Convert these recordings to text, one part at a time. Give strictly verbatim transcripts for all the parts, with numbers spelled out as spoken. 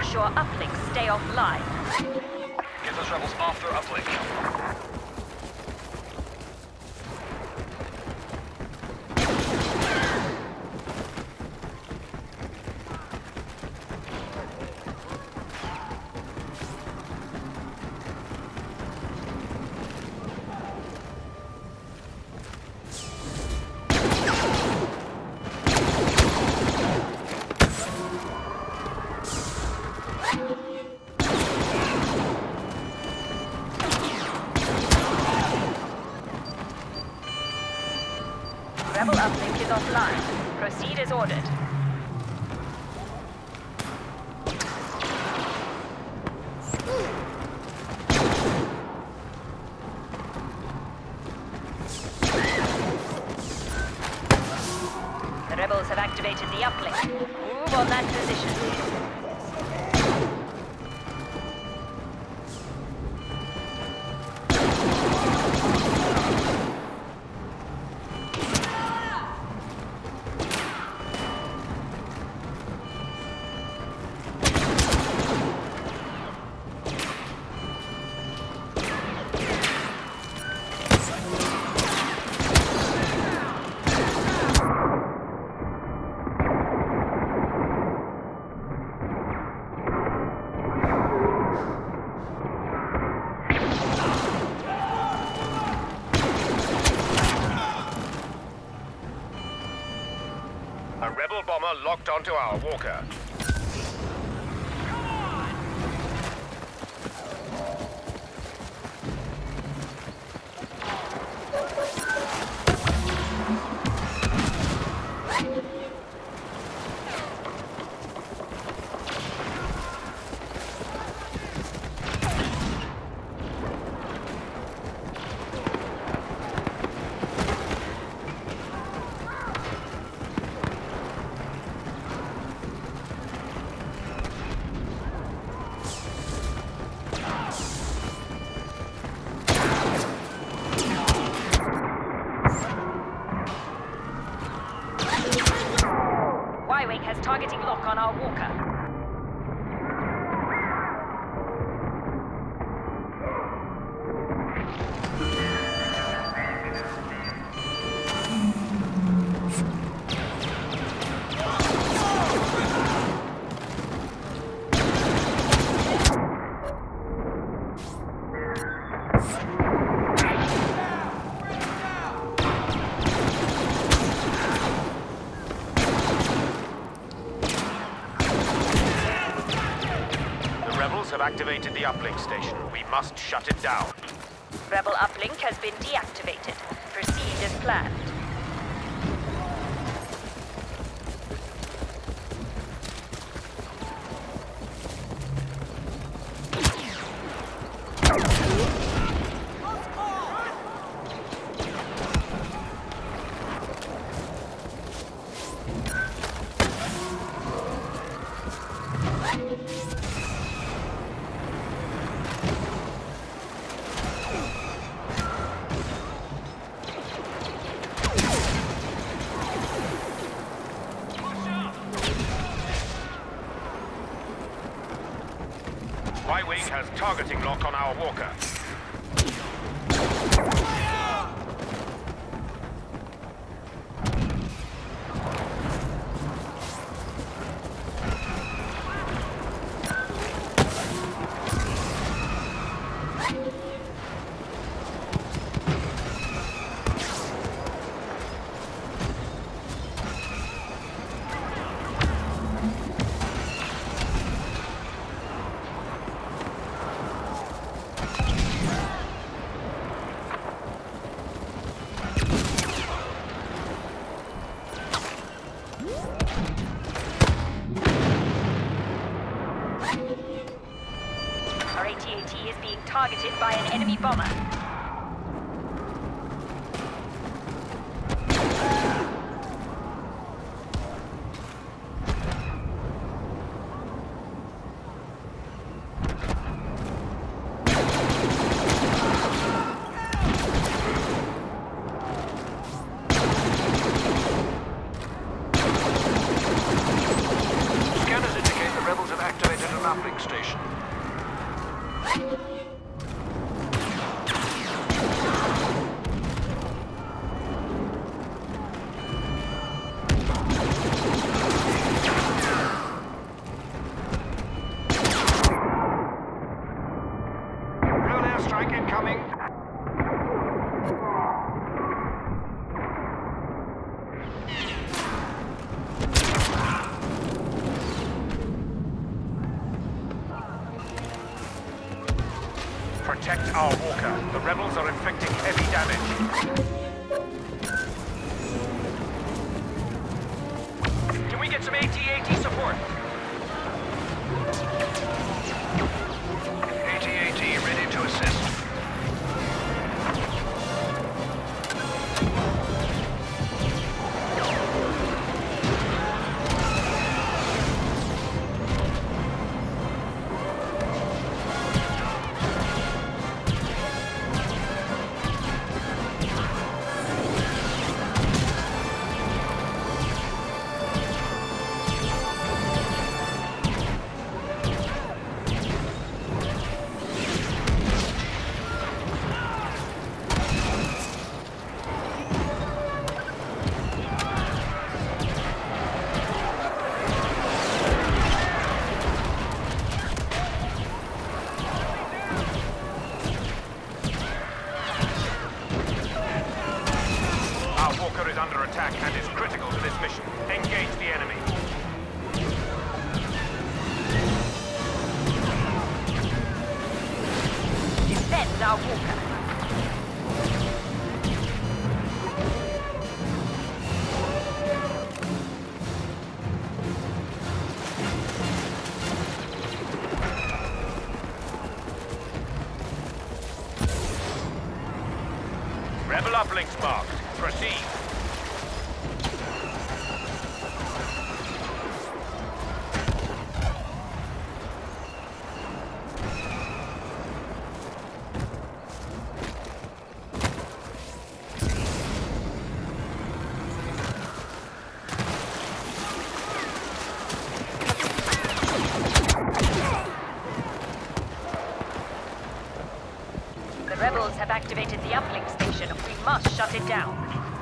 sure uplinks stay offline. Get those rebels off their uplink. Rebel uplink is offline. Proceed as ordered. The rebels have activated the uplink. Move on that position. A rebel bomber locked onto our walker. Y-Wing has targeting lock on our walker. Have activated the uplink station. We must shut it down. Rebel uplink has been deactivated. Proceed as planned. Y-Wing has targeting lock on our walker. Our A T A T is being targeted by an enemy bomber. Scanners indicate the rebels have activated an uplink Protect our walker. The rebels are inflicting heavy damage. Can we get some AT AT support? AT AT ready to assist. Is under attack and is critical to this mission. Engage the enemy. Defend our walker. Rebel uplinks marked. Proceed. The rebels have activated the uplink station. We must shut it down.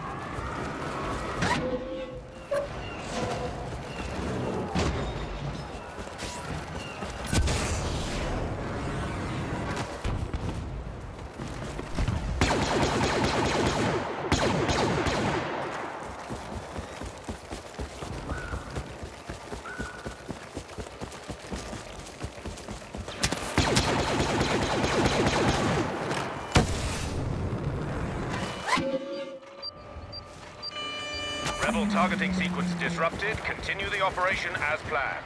Rebel targeting sequence disrupted. Continue the operation as planned.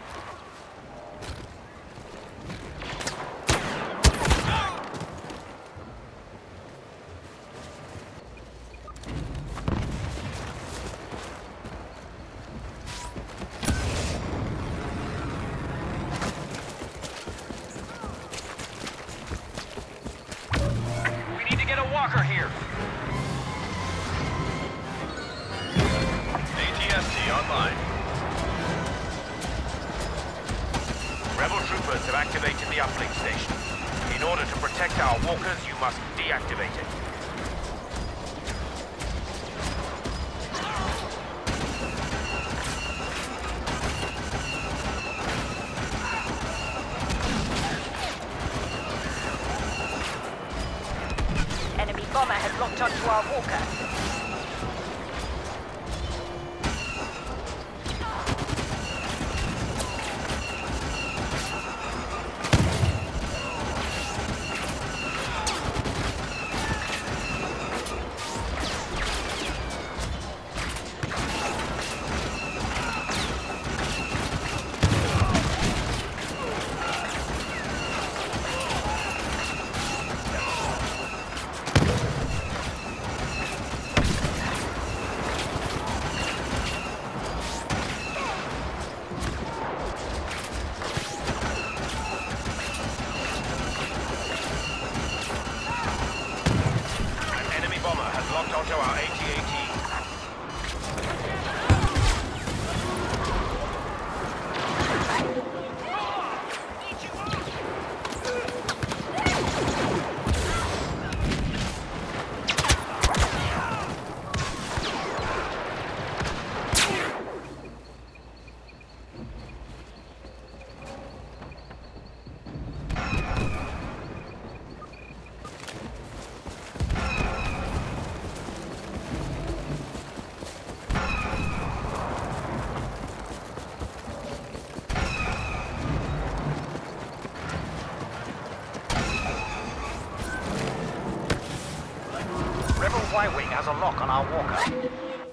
We need to get a walker here. Online. Rebel troopers have activated the uplink station. In order to protect our walkers, you must deactivate it. Enemy bomber has locked onto our walker. has a lock on our walker.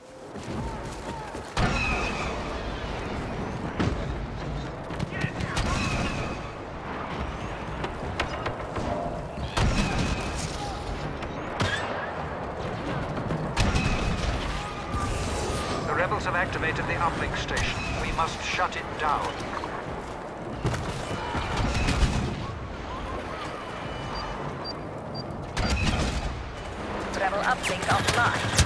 The rebels have activated the uplink station. We must shut it down. Rebel uplink offline.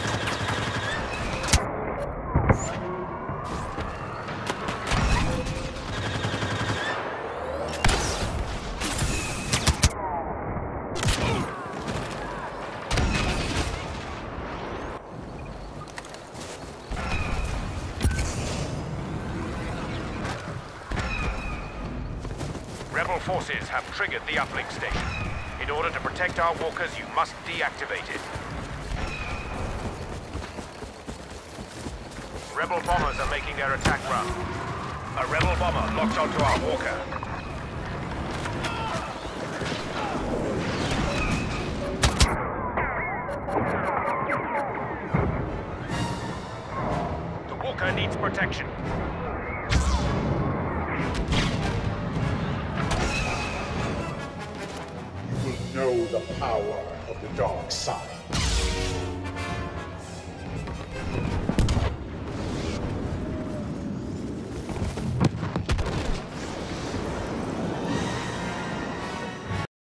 Rebel forces have triggered the uplink station. In order to protect our walkers, you must deactivate it. Rebel bombers are making their attack run. A rebel bomber locked onto our walker. The walker needs protection. Know the power of the dark side.